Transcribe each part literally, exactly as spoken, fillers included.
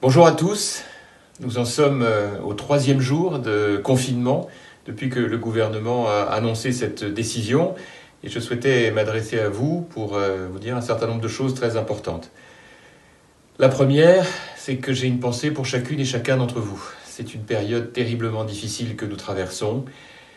Bonjour à tous, nous en sommes au troisième jour de confinement depuis que le gouvernement a annoncé cette décision et je souhaitais m'adresser à vous pour vous dire un certain nombre de choses très importantes. La première, c'est que j'ai une pensée pour chacune et chacun d'entre vous. C'est une période terriblement difficile que nous traversons,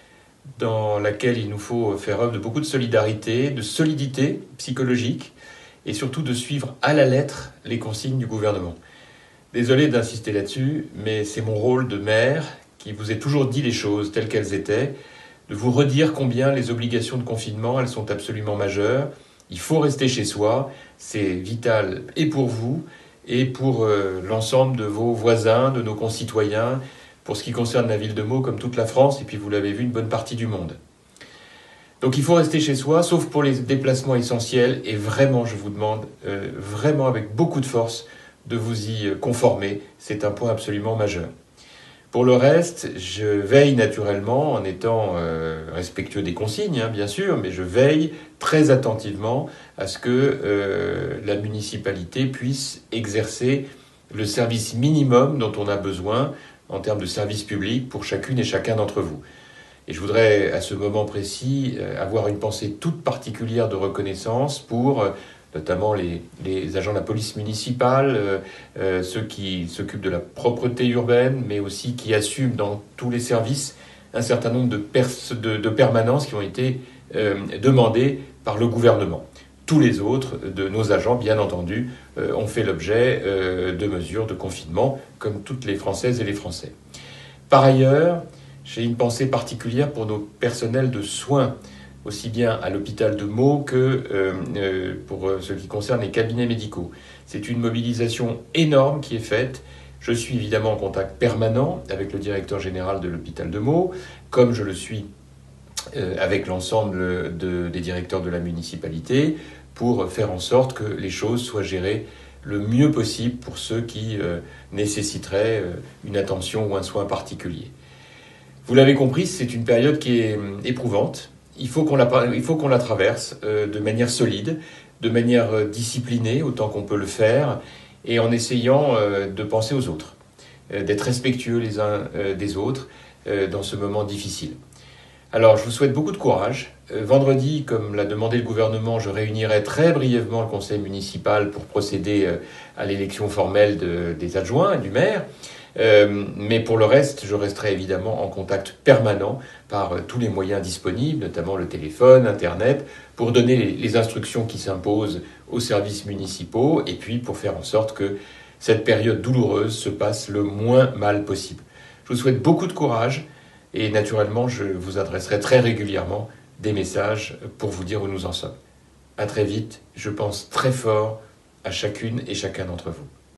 dans laquelle il nous faut faire œuvre de beaucoup de solidarité, de solidité psychologique et surtout de suivre à la lettre les consignes du gouvernement. Désolé d'insister là-dessus, mais c'est mon rôle de maire qui vous ai toujours dit les choses telles qu'elles étaient, de vous redire combien les obligations de confinement, elles sont absolument majeures. Il faut rester chez soi, c'est vital et pour vous et pour euh, l'ensemble de vos voisins, de nos concitoyens, pour ce qui concerne la ville de Meaux comme toute la France, et puis vous l'avez vu, une bonne partie du monde. Donc il faut rester chez soi, sauf pour les déplacements essentiels, et vraiment, je vous demande, euh, vraiment avec beaucoup de force, de vous y conformer. C'est un point absolument majeur. Pour le reste, je veille naturellement, en étant euh, respectueux des consignes, hein, bien sûr, mais je veille très attentivement à ce que euh, la municipalité puisse exercer le service minimum dont on a besoin en termes de service public pour chacune et chacun d'entre vous. Et je voudrais, à ce moment précis, avoir une pensée toute particulière de reconnaissance pour euh, notamment les, les agents de la police municipale, euh, euh, ceux qui s'occupent de la propreté urbaine, mais aussi qui assument dans tous les services un certain nombre de, pers- de, de permanences qui ont été euh, demandées par le gouvernement. Tous les autres de nos agents, bien entendu, euh, ont fait l'objet euh, de mesures de confinement, comme toutes les Françaises et les Français. Par ailleurs, j'ai une pensée particulière pour nos personnels de soins, aussi bien à l'hôpital de Meaux que euh, euh, pour ce qui concerne les cabinets médicaux. C'est une mobilisation énorme qui est faite. Je suis évidemment en contact permanent avec le directeur général de l'hôpital de Meaux, comme je le suis euh, avec l'ensemble de, des directeurs de la municipalité, pour faire en sorte que les choses soient gérées le mieux possible pour ceux qui euh, nécessiteraient euh, une attention ou un soin particulier. Vous l'avez compris, c'est une période qui est éprouvante. Il faut qu'on la, il faut qu'on la traverse euh, de manière solide, de manière euh, disciplinée, autant qu'on peut le faire, et en essayant euh, de penser aux autres, euh, d'être respectueux les uns euh, des autres euh, dans ce moment difficile. Alors, je vous souhaite beaucoup de courage. Euh, vendredi, comme l'a demandé le gouvernement, je réunirai très brièvement le conseil municipal pour procéder euh, à l'élection formelle de, des adjoints et du maire. Euh, mais pour le reste, je resterai évidemment en contact permanent par euh, tous les moyens disponibles, notamment le téléphone, Internet, pour donner les, les instructions qui s'imposent aux services municipaux et puis pour faire en sorte que cette période douloureuse se passe le moins mal possible. Je vous souhaite beaucoup de courage et naturellement, je vous adresserai très régulièrement des messages pour vous dire où nous en sommes. À très vite, je pense très fort à chacune et chacun d'entre vous.